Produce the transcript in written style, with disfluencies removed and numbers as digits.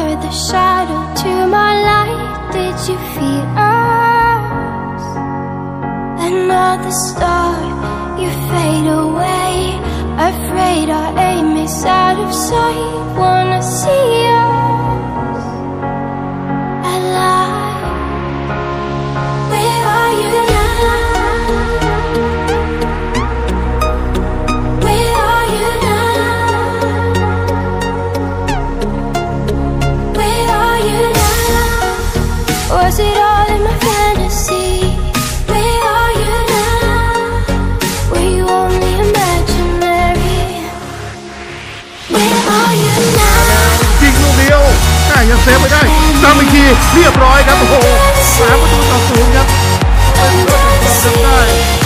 were the shadow to my light. Did you feel us? Another star, you fade away. Afraid our aim is out of sight. Wanna see us alive. Where are you now? Where are you now? Where are you now? Was it all in my fantasy? Where are you now? Were you only imaginary? Where are you now? ยิงลูกเดียวยังเซฟไม่ได้ตามอีกทีเรียบร้อยครับโอ้โห3-0ครับทำได้